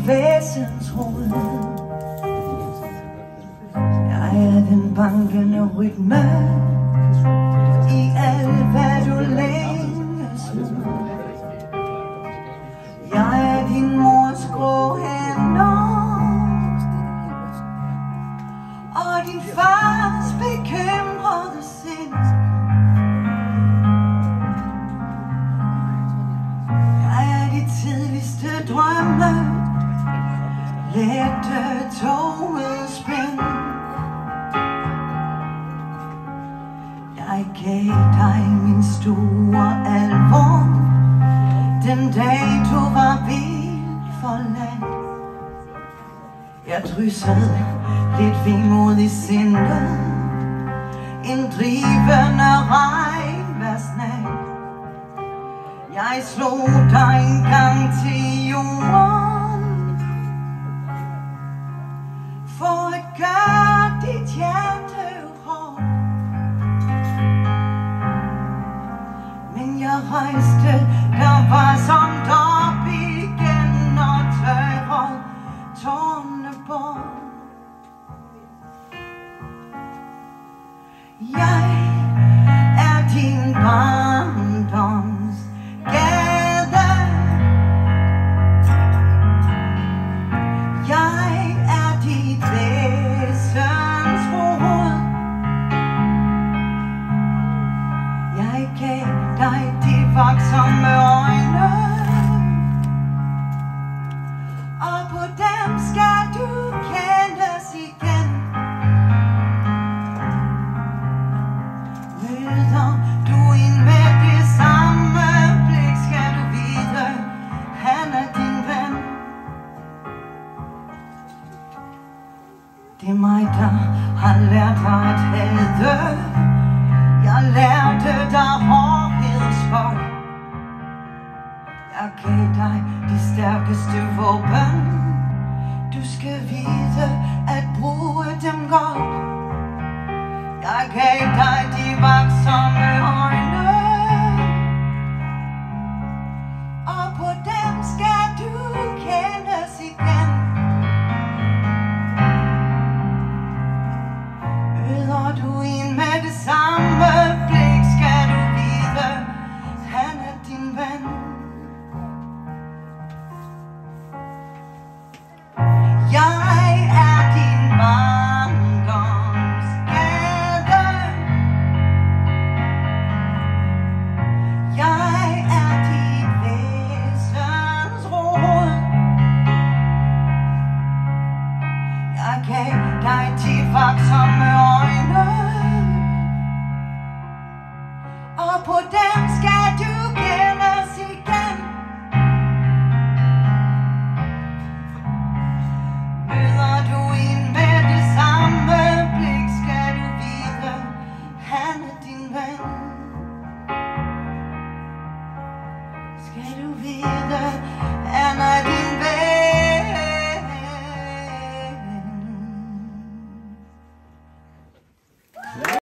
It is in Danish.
mit væsensrod. Jeg er den bankende rytme i alt hvad du længes mod. Jeg er din mors grå hænder og din fars bekymrede sind. Jeg er de tidligste drømme, lette toget spænd. Jeg gav dig min store alvor, den dag du var vildt forladt. Jeg dryssede lidt vemod i sindet, en drivende regnværsnat. Jeg slog dig en gang til jorden, for at gøre dit hjerte hårdt. Men jeg rejste, der var som op igen og tørrede tårne bort. Jeg er din barndoms gade. Jeg er dit væsens rod. Jeg gav dig de vaksomme øjne, og på dem skal du kendes igen. Møder du en med det samme blik, skal du vide, han er din ven. Det er mig, der har lært dig at hade. Jeg lærte dig hårdhedsvold. Jeg gav dig de stærkeste våben. Du skal vide at bruge dem godt. Jeg gav dig de vaksomme øjne, og på dem skal du kendes igen. Møder du en med det samme blik, skal du vide, han er din ven. Jeg er din barndoms gade. Jeg er dit væsens rod. Jeg gav dig de vaksomme øjne, og på dem skal du kendes igen. Møder du en med det samme blik, skal du vide, han er din ven. Skal du vide,